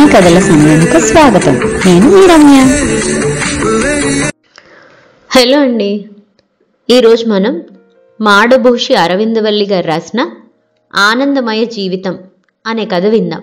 కథల సమయానికి స్వాగతం. నేను మీ రమ్య. హలో అండి. ఈరోజు మనం మాడభూషి అరవిందవల్లి గారు రాసిన ఆనందమయ జీవితం అనే కథ విందాం.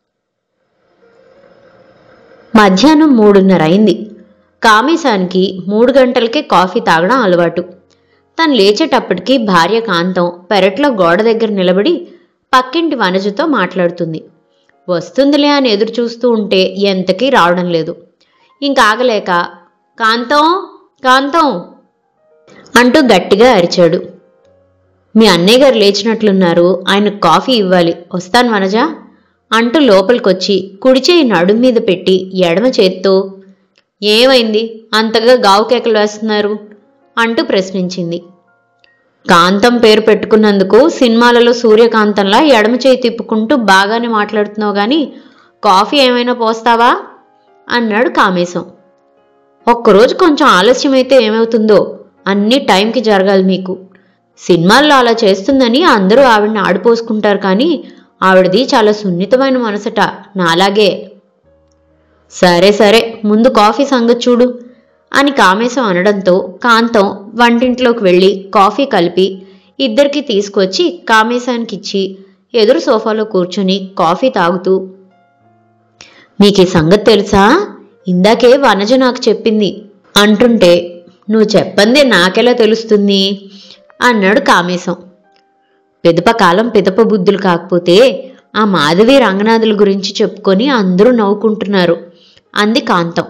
మధ్యాహ్నం 3:30 అయింది. కామేశానికి 3 గంటలకే కాఫీ తాగడం అలవాటు. తను లేచేటప్పటికి భార్య కాంతం పెరట్లో గోడ దగ్గర నిలబడి పక్కింటి వనజతో మాట్లాడుతుంది. వస్తుందిలే అని ఎదురు చూస్తూ ఉంటే ఎంతకీ రావడం లేదు. ఇంకాగలేక కాంతం కాంతం అంటూ గట్టిగా అరిచాడు. మీ అన్నయ్య గారు లేచినట్లున్నారు, ఆయనకు కాఫీ ఇవ్వాలి, వస్తాను వనజ అంటూ లోపలికొచ్చి కుడిచేయి నడుం మీద పెట్టి ఎడమ చేత్తో ఏమైంది అంతగా గావు కేకలు వేస్తున్నారు అంటూ ప్రశ్నించింది. కాంతం పేరు పెట్టుకున్నందుకు సినిమాలలో సూర్యకాంతంలా ఎడమ చేయి తిప్పుకుంటూ బాగానే మాట్లాడుతున్నావు గాని కాఫీ ఏమైనా పోస్తావా అన్నాడు కామేశం. ఒక్కరోజు కొంచెం ఆలస్యమైతే ఏమవుతుందో, అన్నీ టైంకి జరగాలి మీకు. సినిమాల్లో అలా చేస్తుందని అందరూ ఆవిడని ఆడిపోసుకుంటారు, కానీ ఆవిడది చాలా సున్నితమైన మనసట, నాలాగే. సరే సరే ముందు కాఫీ సంగతి చూడు అని కామేశం అనడంతో కాంతం వంటింట్లోకి వెళ్ళి కాఫీ కలిపి ఇద్దరికి తీసుకొచ్చి కామేశానికిచ్చి ఎదురు సోఫాలో కూర్చొని కాఫీ తాగుతూ, మీకు ఈ సంగతి తెలుసా, ఇందాకే వనజ నాకు చెప్పింది అంటుంటే, నువ్వు చెప్పందే నాకెలా తెలుస్తుంది అన్నాడు కామేశం. పిదప కాలం పిదప బుద్ధులు కాకపోతే ఆ మాధవి రంగనాథుల గురించి చెప్పుకొని అందరూ నవ్వుకుంటున్నారు అంది కాంతం.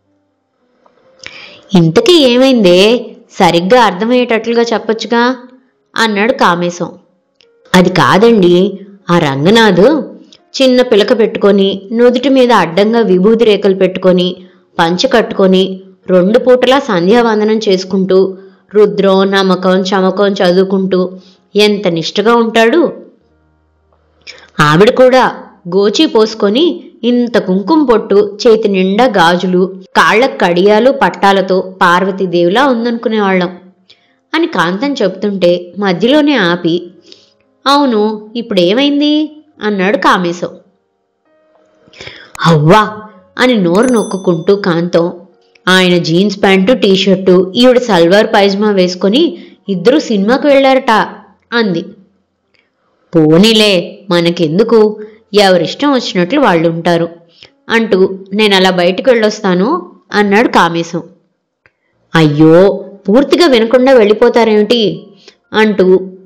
ఇంతకీ ఏమైందే, సరిగ్గా అర్థమయ్యేటట్లుగా చెప్పొచ్చుగా అన్నాడు కామేశం. అది కాదండి, ఆ రంగనాథు చిన్న పిలక పెట్టుకొని నుదుటి మీద అడ్డంగా విభూతి రేఖలు పెట్టుకొని పంచె కట్టుకొని 2 పూటలా సంధ్యావందనం చేసుకుంటూ రుద్రం నమ్మకం చమకం చదువుకుంటూ ఎంత నిష్ఠగా ఉంటాడు. ఆవిడ కూడా గోచి పోసుకొని ఇంత కుంకుమ పొట్టు, చేతి నిండా గాజులు, కాళ్లకు కడియాలు పట్టాలతో పార్వతీదేవిలా ఉందనుకునేవాళ్ళం అని కాంతం చెప్తుంటే మధ్యలోనే ఆపి, అవును ఇప్పుడేమైంది అన్నాడు కామేశం. అవ్వా అని నోరు నొక్కుంటూ కాంతం ఆయన జీన్స్ ప్యాంటు టీషర్టు ఈవిడ సల్వార్ పైజమా వేసుకొని ఇద్దరూ సినిమాకు వెళ్లారట అంది. పోనీలే మనకెందుకు, ఎవరిష్టం వచ్చినట్లు వాళ్ళు ఉంటారు అంటూ నేను అలా బయటకు వెళ్ళొస్తాను అన్నాడు కామేశం. అయ్యో పూర్తిగా వినకుండా వెళ్ళిపోతారేమిటి అంటూ,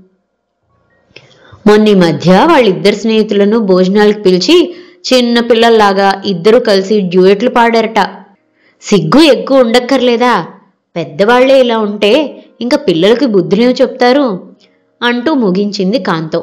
మొన్న ఈ మధ్య వాళ్ళిద్దరు స్నేహితులను భోజనాలకు పిలిచి చిన్న పిల్లల్లాగా ఇద్దరూ కలిసి డ్యూయెట్లు పాడారట. సిగ్గు ఎక్కువ ఉండక్కర్లేదా, పెద్దవాళ్లే ఇలా ఉంటే ఇంకా పిల్లలకి బుద్ధినేవి చెప్తారు అంటూ ముగించింది కాంతం.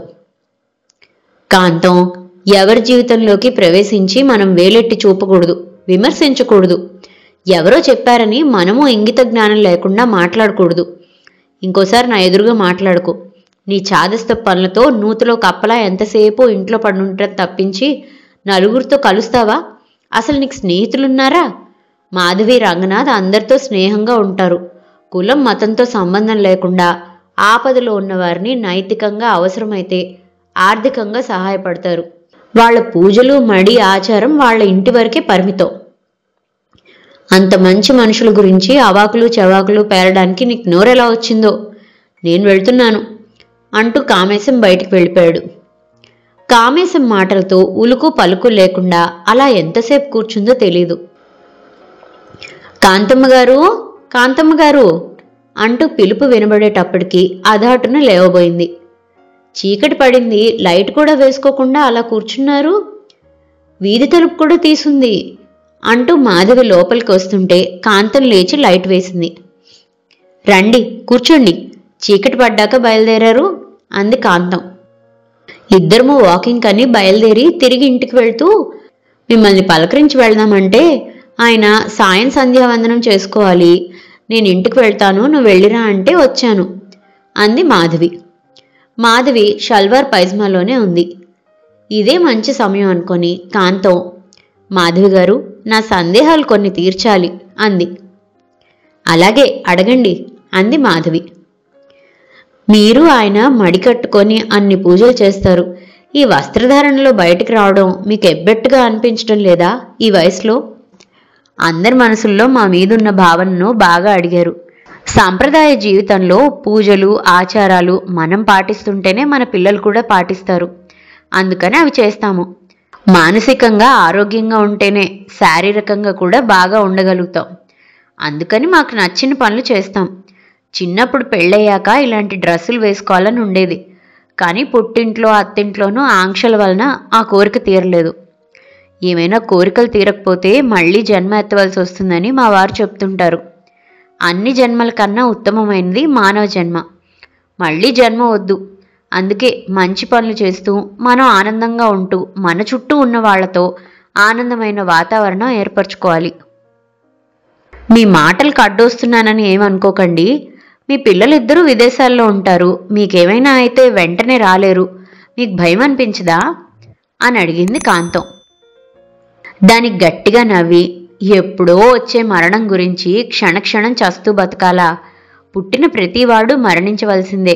కాంతం, ఎవరి జీవితంలోకి ప్రవేశించి మనం వేలెట్టి చూపకూడదు, విమర్శించకూడదు. ఎవరో చెప్పారని మనము ఇంగిత జ్ఞానం లేకుండా మాట్లాడకూడదు. ఇంకోసారి నా ఎదురుగా మాట్లాడుకో. నీ చాదస్త పనులతో నూతిలో కప్పలా ఎంతసేపు ఇంట్లో పడుంటారు తప్పించి నలుగురితో కలుస్తావా? అసలు నీకు స్నేహితులున్నారా? మాధవి రంగనాథ్ అందరితో స్నేహంగా ఉంటారు. కులం మతంతో సంబంధం లేకుండా ఆపదలో ఉన్నవారిని నైతికంగా అవసరమైతే ఆర్థికంగా సహాయపడతారు. వాళ్ళ పూజలు మడి ఆచారం వాళ్ళ ఇంటి వరకే పరిమితం. అంత మంచి మనుషుల గురించి అవాకులు చవాకులు పేరడానికి నీకు నోరెలా వచ్చిందో. నేను వెళ్తున్నాను అంటూ కామేశం బయటికి వెళ్ళిపోయాడు. కామేశం మాటలతో ఉలుకు పలుకు లేకుండా అలా ఎంతసేపు కూర్చుందో తెలీదు. కాంతమ్మ గారు కాంతమ్మ గారు అంటూ పిలుపు వినబడేటప్పటికి అదాటున లేవబోయింది. చీకటి పడింది, లైట్ కూడా వేసుకోకుండా అలా కూర్చున్నారు, వీధి తలుపు కూడా తీసుంది అంటూ మాధవి లోపలికి వస్తుంటే కాంతం లేచి లైట్ వేసింది. రండి కూర్చోండి, చీకటి పడ్డాక బయలుదేరారు అంది కాంతం. ఇద్దరము వాకింగ్ అని బయలుదేరి తిరిగి ఇంటికి వెళ్తూ మిమ్మల్ని పలకరించి వెళ్దామంటే ఆయన సాయం సంధ్యావందనం చేసుకోవాలి, నేను ఇంటికి వెళ్తాను నువ్వు వెళ్ళిరా అంటే వచ్చాను అంది మాధవి. మాధవి షల్వార్ పైజమాలోనే ఉంది. ఇదే మంచి సమయం అనుకొని కాంతం, మాధవి గారు నా సందేహాలు కొన్ని తీర్చాలి అంది. అలాగే అడగండి అంది మాధవి. మీరు ఆయన మడికట్టుకొని అన్ని పూజలు చేస్తారు, ఈ వస్త్రధారణలో బయటికి రావడం మీకు ఎబ్బెట్టుగా అనిపించడం లేదా ఈ వయసులో? అందరి మనసుల్లో మా మీదున్న భావనను బాగా అడిగారు. సాంప్రదాయ జీవితంలో పూజలు ఆచారాలు మనం పాటిస్తుంటేనే మన పిల్లలు కూడా పాటిస్తారు. అందుకని అవి చేస్తాము. మానసికంగా ఆరోగ్యంగా ఉంటేనే శారీరకంగా కూడా బాగా ఉండగలుగుతాం. అందుకని మాకు నచ్చిన పనులు చేస్తాం. చిన్నప్పుడు పెళ్ళయ్యాక ఇలాంటి డ్రెస్సులు వేసుకోవాలని ఉండేది. కానీ పుట్టింట్లో అత్తింట్లోనూ ఆంక్షల వలన ఆ కోరిక తీరలేదు. ఏమైనా కోరికలు తీరకపోతే మళ్ళీ జన్మ ఎత్తవలసి వస్తుందని మా వారు చెప్తుంటారు. అన్ని జన్మల కన్నా ఉత్తమమైనది మానవ జన్మ. మళ్ళీ జన్మ వద్దు. అందుకే మంచి పనులు చేస్తూ మనం ఆనందంగా ఉంటూ మన చుట్టూ ఉన్న వాళ్లతో ఆనందమైన వాతావరణం ఏర్పరచుకోవాలి. మీ మాటలకు అడ్డొస్తున్నానని ఏమనుకోకండి. మీ పిల్లలిద్దరూ విదేశాల్లో ఉంటారు. మీకేమైనా అయితే వెంటనే రాలేరు. మీకు భయం అనిపించదా అని అడిగింది కాంతం. దానికి గట్టిగా నవ్వి, ఎప్పుడో వచ్చే మరణం గురించి క్షణక్షణం చస్తూ బతకాలా? పుట్టిన ప్రతివాడు మరణించవలసిందే.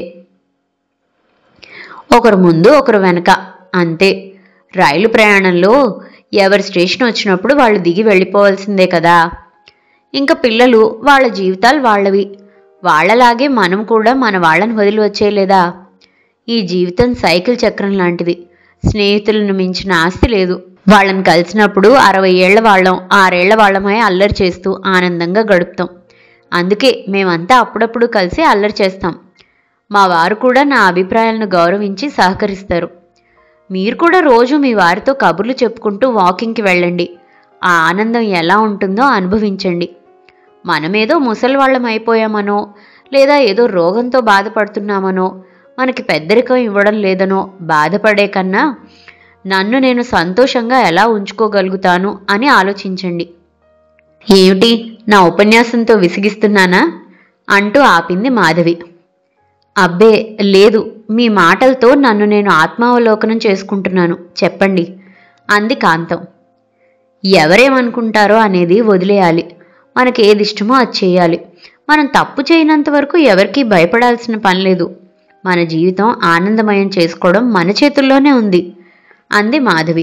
ఒకరు ముందు ఒకరు వెనక, అంతే. రైలు ప్రయాణంలో ఎవరి స్టేషన్ వచ్చినప్పుడు వాళ్ళు దిగి వెళ్ళిపోవాల్సిందే కదా. ఇంకా పిల్లలు వాళ్ళ జీవితాలు వాళ్ళవి. వాళ్లలాగే మనం కూడా మన వాళ్ళని వదిలి వచ్చేయలేదా? ఈ జీవితం సైకిల్ చక్రం లాంటిది. స్నేహితులను మించిన ఆస్తి లేదు. వాళ్ళని కలిసినప్పుడు 60 ఏళ్ల వాళ్ళం 6 ఏళ్ల వాళ్ళమై అల్లరి చేస్తూ ఆనందంగా గడుపుతాం. అందుకే మేమంతా అప్పుడప్పుడు కలిసి అల్లరి చేస్తాం. మా వారు కూడా నా అభిప్రాయాలను గౌరవించి సహకరిస్తారు. మీరు కూడా రోజు మీ వారితో కబుర్లు చెప్పుకుంటూ వాకింగ్కి వెళ్ళండి. ఆ ఆనందం ఎలా ఉంటుందో అనుభవించండి. మనమేదో ముసలివాళ్ళం అయిపోయామనో లేదా ఏదో రోగంతో బాధపడుతున్నామనో మనకి పెద్దరికం ఇవ్వడం లేదనో బాధపడే కన్నా నన్ను నేను సంతోషంగా ఎలా ఉంచుకోగలుగుతాను అని ఆలోచించండి. ఏమిటి, నా ఉపన్యాసంతో విసిగిస్తున్నానా అంటూ ఆపింది మాధవి. అబ్బే లేదు, మీ మాటలతో నన్ను నేను ఆత్మావలోకనం చేసుకుంటున్నాను, చెప్పండి అంది కాంతం. ఎవరేమనుకుంటారో అనేది వదిలేయాలి. మనకి ఏది ఇష్టమో అది చేయాలి. మనం తప్పు చేయనంత వరకు ఎవరికీ భయపడాల్సిన పని లేదు. మన జీవితం ఆనందమయం చేసుకోవడం మన చేతుల్లోనే ఉంది అంది మాధవి.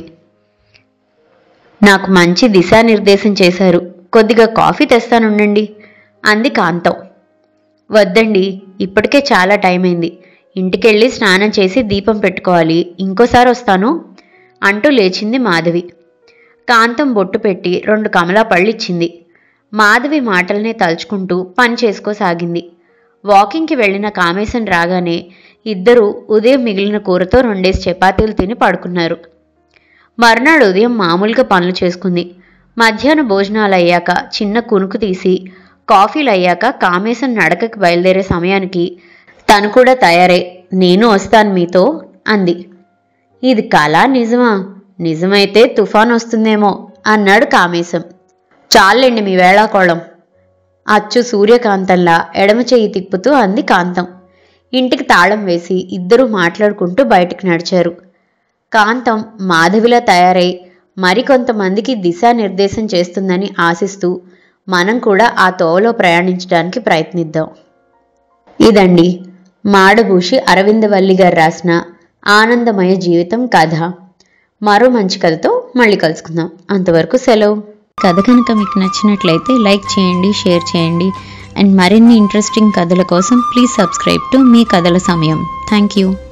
నాకు మంచి దిశానిర్దేశం చేశారు. కొద్దిగా కాఫీ తెస్తానుండండి అంది కాంతం. వద్దండి, ఇప్పటికే చాలా టైం అయింది. ఇంటికెళ్ళి స్నానం చేసి దీపం పెట్టుకోవాలి. ఇంకోసారి వస్తాను అంటూ లేచింది మాధవి. కాంతం బొట్టు పెట్టి 2 కమలా పళ్ళిచ్చింది. మాధవి మాటల్నే తలుచుకుంటూ పని చేసుకోసాగింది. వాకింగ్కి వెళ్లిన కామేశం రాగానే ఇద్దరూ ఉదయం మిగిలిన కూరతో 2 చపాతీలు తిని పడుకున్నారు. మర్నాడు ఉదయం మామూలుగా పనులు చేసుకుంది. మధ్యాహ్న భోజనాలు అయ్యాక చిన్న కునుకు తీసి కాఫీలు అయ్యాక కామేశం నడకకి బయలుదేరే సమయానికి తను కూడా తయారై నేను వస్తాను మీతో అంది. ఇది కళ నిజమా? నిజమైతే తుఫాన్ వస్తుందేమో అన్నాడు కామేశం. చాలండి మీ వేళాకోళం అచ్చు సూర్యకాంతంలా ఎడమ చెయ్యి తిప్పుతూ అంది కాంతం. ఇంటికి తాళం వేసి ఇద్దరూ మాట్లాడుకుంటూ బయటికి నడిచారు. కాంతం మాధవిలా తయారై మరికొంతమందికి దిశానిర్దేశం చేస్తుందని ఆశిస్తూ మనం కూడా ఆ తోవలో ప్రయాణించడానికి ప్రయత్నిద్దాం. ఇదండి మాడభూషి అరవిందవల్లి గారు రాసిన ఆనందమయ జీవితం కథ. మరో మంచి కథతో మళ్ళీ కలుసుకుందాం. అంతవరకు సెలవు. కథ కనుక మీకు నచ్చినట్లయితే లైక్ చేయండి, షేర్ చేయండి. అండ్ మరిన్ని ఇంట్రెస్టింగ్ కథల కోసం ప్లీజ్ సబ్స్క్రైబ్ టు మీ కథల సమయం. Thank you.